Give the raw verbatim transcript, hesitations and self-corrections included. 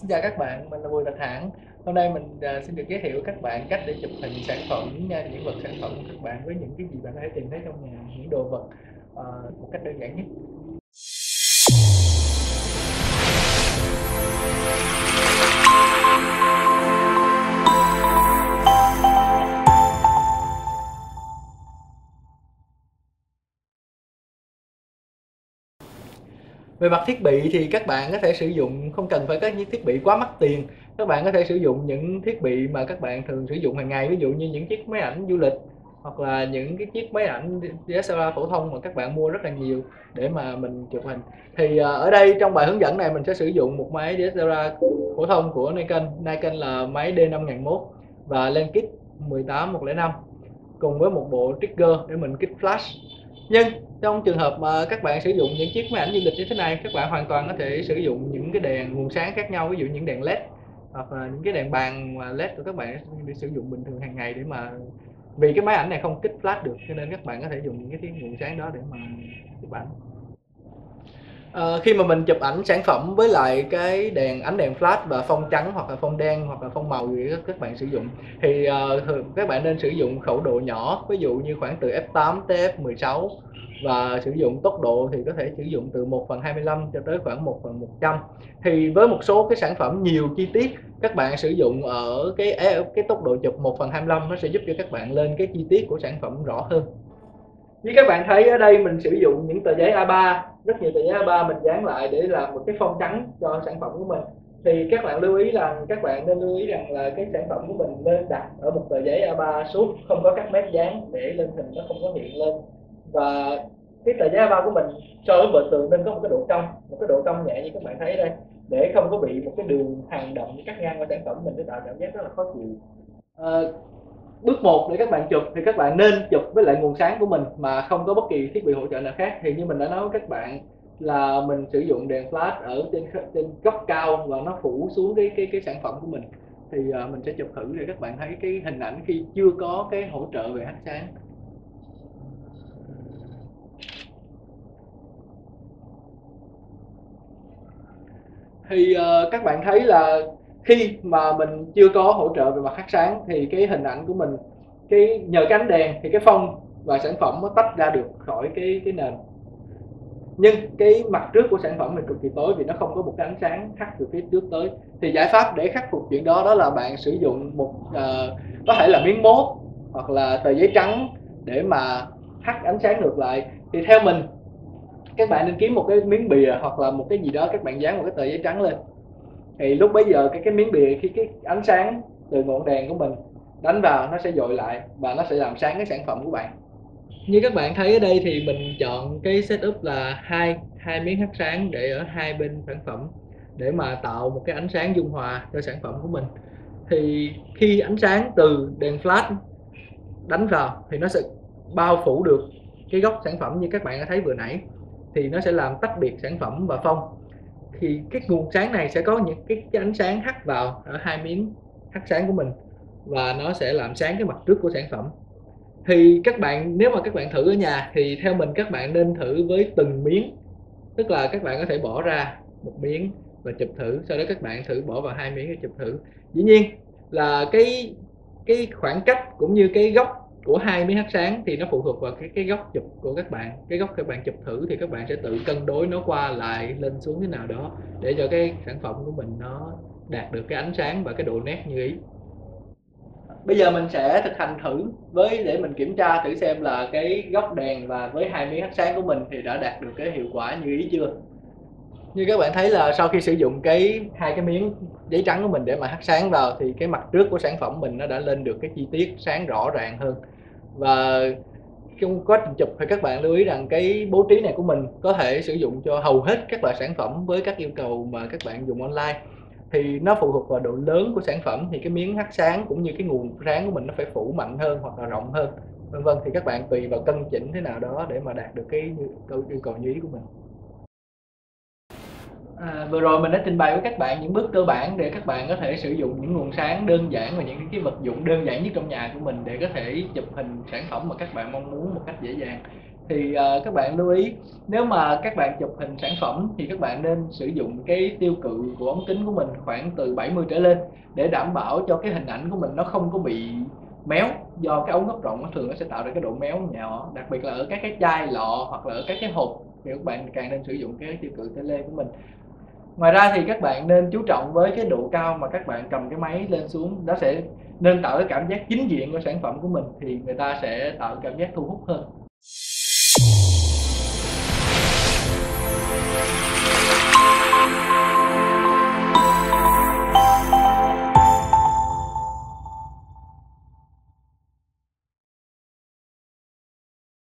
Xin chào các bạn, mình là Bùi Bạch Hãn. Hôm nay mình à, xin được giới thiệu các bạn cách để chụp hình sản phẩm, nha, những vật sản phẩm của các bạn với những cái gì bạn có thể tìm thấy trong nhà, những đồ vật à, một cách đơn giản nhất. Về mặt thiết bị thì các bạn có thể sử dụng, không cần phải có những thiết bị quá mắc tiền. Các bạn có thể sử dụng những thiết bị mà các bạn thường sử dụng hàng ngày, ví dụ như những chiếc máy ảnh du lịch hoặc là những cái chiếc máy ảnh đê ét lờ rờ phổ thông mà các bạn mua rất là nhiều để mà mình chụp hình. Thì à, ở đây trong bài hướng dẫn này mình sẽ sử dụng một máy đê ét lờ rờ phổ thông của Nikon. Nikon là máy D năm nghìn một và lên kit một tám một không năm cùng với một bộ trigger để mình kích flash. Nhưng trong trường hợp mà các bạn sử dụng những chiếc máy ảnh du lịch như thế này, các bạn hoàn toàn có thể sử dụng những cái đèn nguồn sáng khác nhau, ví dụ những đèn led hoặc là những cái đèn bàn mà led của các bạn để sử dụng bình thường hàng ngày, để mà vì cái máy ảnh này không kích flash được cho nên các bạn có thể dùng những cái nguồn sáng đó để mà chụp ảnh. Ờ, khi mà mình chụp ảnh sản phẩm với lại cái đèn ánh đèn flash và phông trắng hoặc là phông đen hoặc là phông màu gì đó các bạn sử dụng thì uh, thường các bạn nên sử dụng khẩu độ nhỏ, ví dụ như khoảng từ F tám tới F mười sáu, và sử dụng tốc độ thì có thể sử dụng từ một phần hai mươi lăm cho tới khoảng một phần một trăm. Thì với một số cái sản phẩm nhiều chi tiết, các bạn sử dụng ở cái cái tốc độ chụp một phần hai mươi lăm nó sẽ giúp cho các bạn lên cái chi tiết của sản phẩm rõ hơn. Như các bạn thấy ở đây mình sử dụng những tờ giấy A ba, rất nhiều tờ giấy A ba mình dán lại để làm một cái phông trắng cho sản phẩm của mình. Thì các bạn lưu ý rằng các bạn nên lưu ý rằng là cái sản phẩm của mình nên đặt ở một tờ giấy A ba suốt, không có các mép dán để lên hình nó không có hiện lên. Và cái tờ giấy A ba của mình so với bờ tường nên có một cái độ cong, một cái độ cong nhẹ như các bạn thấy đây, để không có bị một cái đường hàng đậm cắt ngang qua sản phẩm mình, để tạo cảm giác rất là khó chịu. À, bước một để các bạn chụp thì các bạn nên chụp với lại nguồn sáng của mình mà không có bất kỳ thiết bị hỗ trợ nào khác. Thì như mình đã nói với các bạn là mình sử dụng đèn flash ở trên trên góc cao và nó phủ xuống cái cái cái sản phẩm của mình. Thì uh, mình sẽ chụp thử để các bạn thấy cái hình ảnh khi chưa có cái hỗ trợ về ánh sáng. Thì uh, các bạn thấy là khi mà mình chưa có hỗ trợ về mặt phát sáng thì cái hình ảnh của mình, cái nhờ cái ánh đèn thì cái phông và sản phẩm nó tách ra được khỏi cái cái nền, nhưng cái mặt trước của sản phẩm mình cực kỳ tối vì nó không có một cái ánh sáng hắt từ phía trước tới. Thì giải pháp để khắc phục chuyện đó đó là bạn sử dụng một uh, có thể là miếng mốt hoặc là tờ giấy trắng để mà hắt ánh sáng ngược lại. Thì theo mình, các bạn nên kiếm một cái miếng bìa hoặc là một cái gì đó, các bạn dán một cái tờ giấy trắng lên, thì lúc bấy giờ cái cái miếng bìa, khi cái ánh sáng từ ngọn đèn của mình đánh vào nó sẽ dội lại và nó sẽ làm sáng cái sản phẩm của bạn. Như các bạn thấy ở đây thì mình chọn cái setup là hai hai miếng hắt sáng để ở hai bên sản phẩm để mà tạo một cái ánh sáng dung hòa cho sản phẩm của mình. Thì khi ánh sáng từ đèn flash đánh vào thì nó sẽ bao phủ được cái góc sản phẩm như các bạn đã thấy vừa nãy, thì nó sẽ làm tách biệt sản phẩm và phông. Thì cái nguồn sáng này sẽ có những cái, cái ánh sáng hắt vào ở hai miếng hắt sáng của mình và nó sẽ làm sáng cái mặt trước của sản phẩm. Thì các bạn, nếu mà các bạn thử ở nhà thì theo mình các bạn nên thử với từng miếng, tức là các bạn có thể bỏ ra một miếng và chụp thử, sau đó các bạn thử bỏ vào hai miếng và chụp thử. Dĩ nhiên là cái cái khoảng cách cũng như cái góc của hai miếng hắt sáng thì nó phụ thuộc vào cái cái góc chụp của các bạn. Cái góc các bạn chụp thử thì các bạn sẽ tự cân đối nó qua lại lên xuống thế nào đó để cho cái sản phẩm của mình nó đạt được cái ánh sáng và cái độ nét như ý. Bây giờ mình sẽ thực hành thử với để mình kiểm tra thử xem là cái góc đèn và với hai miếng hắt sáng của mình thì đã đạt được cái hiệu quả như ý chưa. Như các bạn thấy là sau khi sử dụng cái hai cái miếng giấy trắng của mình để mà hắt sáng vào thì cái mặt trước của sản phẩm mình nó đã lên được cái chi tiết sáng rõ ràng hơn. Và trong quá trình chụp thì các bạn lưu ý rằng cái bố trí này của mình có thể sử dụng cho hầu hết các loại sản phẩm với các yêu cầu mà các bạn dùng online. Thì nó phụ thuộc vào độ lớn của sản phẩm, thì cái miếng hắt sáng cũng như cái nguồn sáng của mình nó phải phủ mạnh hơn hoặc là rộng hơn, vân vân. Thì các bạn tùy vào cân chỉnh thế nào đó để mà đạt được cái yêu cầu như ý của mình. À, vừa rồi mình đã trình bày với các bạn những bước cơ bản để các bạn có thể sử dụng những nguồn sáng đơn giản và những cái vật dụng đơn giản nhất trong nhà của mình để có thể chụp hình sản phẩm mà các bạn mong muốn một cách dễ dàng. thì uh, các bạn lưu ý, nếu mà các bạn chụp hình sản phẩm thì các bạn nên sử dụng cái tiêu cự của ống kính của mình khoảng từ bảy mươi trở lên, để đảm bảo cho cái hình ảnh của mình nó không có bị méo, do cái ống góc rộng nó thường nó sẽ tạo ra cái độ méo nhỏ, đặc biệt là ở các cái chai lọ hoặc là ở các cái hộp, thì các bạn càng nên sử dụng cái tiêu cự tele của mình. Ngoài ra thì các bạn nên chú trọng với cái độ cao mà các bạn cầm cái máy lên xuống, nó sẽ nên tạo cái cảm giác chính diện của sản phẩm của mình, thì người ta sẽ tạo cảm giác thu hút hơn.